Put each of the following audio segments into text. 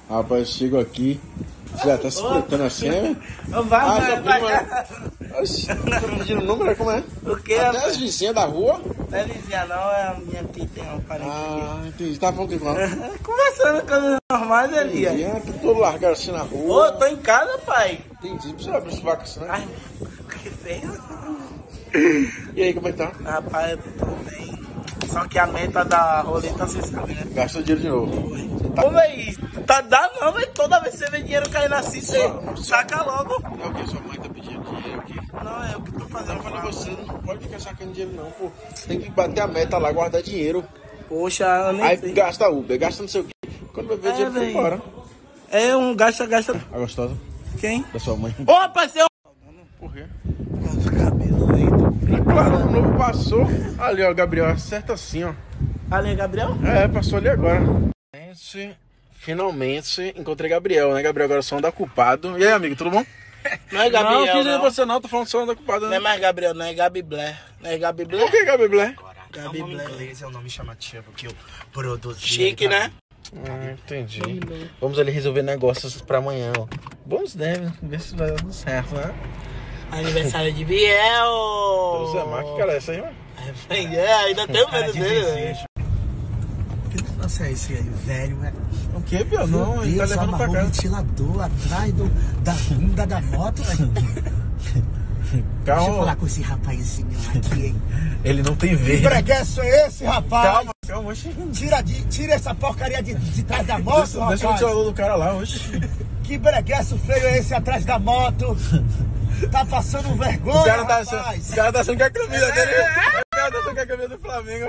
Rapaz, chego aqui. Você já tá se espetando assim, né? Vai. Oxi, tá pedindo número, como é? O quê? Até as vizinhas da rua? Não é vizinha não, é a minha que tem um parente aqui. Entendi. Tá falando que não? Conversando coisas normais ali. Entendi. Tô largado assim na rua. Ô, tô em casa, pai. Entendi. Precisa abrir esse vaca assim, né? Ai, que feio. E aí, como é que tá? Rapaz, eu tô bem. Só que a meta da roleta, você sabe, né? Gastou dinheiro de novo. Ô, véi, dá não, véi. Toda vez que você vê dinheiro caindo assim, você saca logo. É o que? Sua mãe tá pedindo dinheiro aqui? Não, é o que tô fazendo. Eu falei, você não pode ficar sacando dinheiro não, pô. Tem que bater a meta lá, guardar dinheiro. Poxa, eu nem Aí sei. gasta Uber, gasta não sei o quê. Quando vai ver dinheiro, foi véi. embora. É um gasta. A gostosa Quem? da sua mãe. Ô, parceiro! Por quê? Cabelo lento. Claro, o novo passou. Ali, ó, Gabriel, acerta assim, ó. Ali é Gabriel? É, passou ali agora. Finalmente encontrei Gabriel, né? Gabriel agora só anda culpado. E aí, amigo, tudo bom? Não é Gabriel, não, quis dizer não. você não, tô falando só anda culpado. Não Né? é mais Gabriel, não é Gabi Blair. Não é Gabi Blair? Por que Gabi Blair? Gabi É o nome Blair. inglês, é o nome chamativo que eu produzi. Chique, né? Entendi. Vamos ali resolver negócios pra amanhã, ó. Bons devem, ver se vai dar tudo certo, né? Aniversário de Biel! Zé Marco, que cara é essa aí, mano? É, ainda tem o medo dele, né? Que negócio é esse aí, velho? O que, Biel? Não, ele tá Deus, levando pra amarrou o cá. ventilador atrás da bunda da moto, velho. Deixa eu Calma, falar com esse rapazinho aqui, hein? ele não tem Que verde. bregueço é esse, rapaz? Calma, oxi. Tira essa porcaria de trás da moto, Deixa o rapaz. ventilador do cara lá, oxi. Que bregueço feio é esse atrás da moto? Tá passando vergonha, O cara tá rapaz. achando que é a camisa dele. O cara tá achando que é a camisa do Flamengo.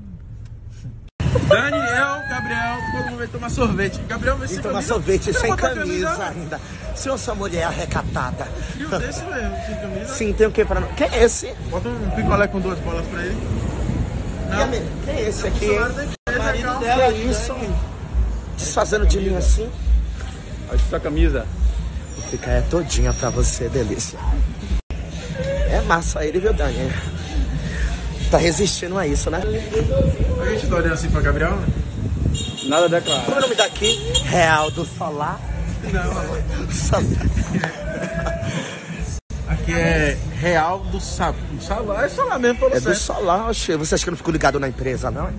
Daniel, Gabriel, todo mundo vai tomar sorvete. Gabriel vai E sem tomar camisa. sorvete Não sem botar camisa ainda. Se essa mulher é recatada. Frio desse mesmo, sem camisa. Sim, tem o que pra... Quem é esse? Bota um picolé com 2 bolas pra ele. Quem é esse aqui, hein? Marido Que dela, é isso? Desfazendo de mim assim? Olha sua camisa. Vou ficar todinha pra você, delícia. É massa ele, viu, Dani? Tá resistindo a isso, né? A gente tá olhando assim pra Gabriel, né? Nada declarado. Como é o nome daqui? Real do Solar. Aqui é Real do Solar. É Solar mesmo, falou É do certo. Solar, oxe. Você acha que eu não fico ligado na empresa, não?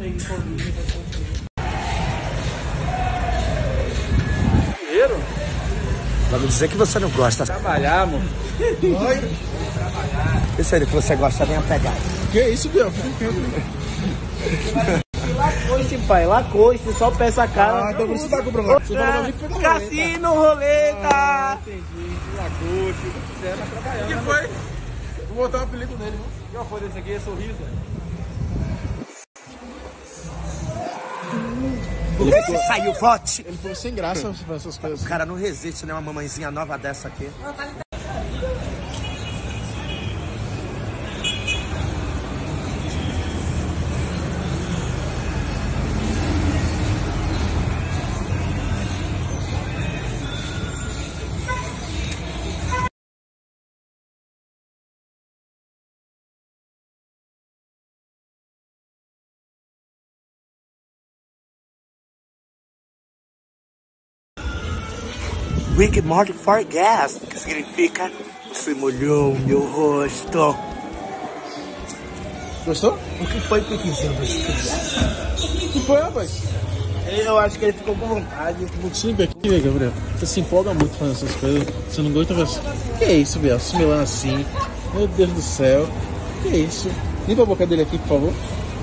Dinheiro? Vai me dizer que você não gosta. Trabalhar, amor. Oi? Isso aí que você gosta, nem a pegar. Que isso, Biel? Lacoste, pai, Lacoste, só peça cara. Então por isso você tá comprando lá. Você falou pra mim que foi da Cassino, roleta. Entendi. Lacoste. Você tá trabalhando. O que foi? Vou botar o apelido dele, viu? Qual foi desse aqui? É Sorriso? Você saiu, vote! Ele foi sem graça você faz essas coisas. O cara não resiste, né? Uma mamãezinha nova dessa aqui. Rick Morty for gas, que significa você molhou o meu rosto. Gostou? O que foi, Piquezinho do estúdio? O que foi, rapaz? Eu acho que ele ficou com vontade. Sempre aqui, né, Gabriel? Você se empolga muito fazendo essas coisas. Você não gosta de fazer. Que é isso, Biel? Se melando assim. Meu Deus do céu. Que é isso? Limpa a boca dele aqui, por favor.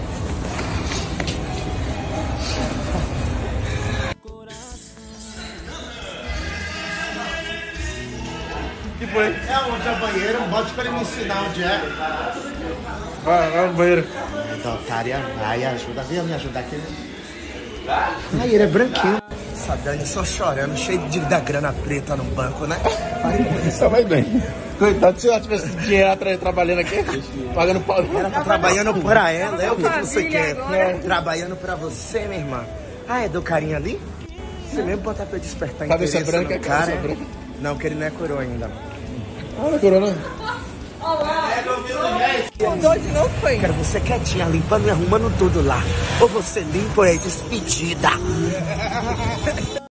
Que foi? É onde é o banheiro, bote pra ele me ensinar onde é. Vai no banheiro. Então, otária, vai, ajuda, vem me ajudar aqui. Ai, ele é branquinho. Essa Dani só chorando, cheio da grana preta no banco, né? Só vai bem. Coitado, se ela tivesse dinheiro atrás trabalhando aqui, pagando pau. Ela tá trabalhando pra ela, é o que você quer. Trabalhando pra você, minha irmã. Ah, é do carinha ali? Você mesmo botar pra eu despertar Cabeça interesse branca, no cara, cabeça é? branca. Não, que ele não é coroa ainda. Olha, corona. Hoje não foi. Quero você quietinha, limpando e arrumando tudo lá. Ou você limpa ou é despedida.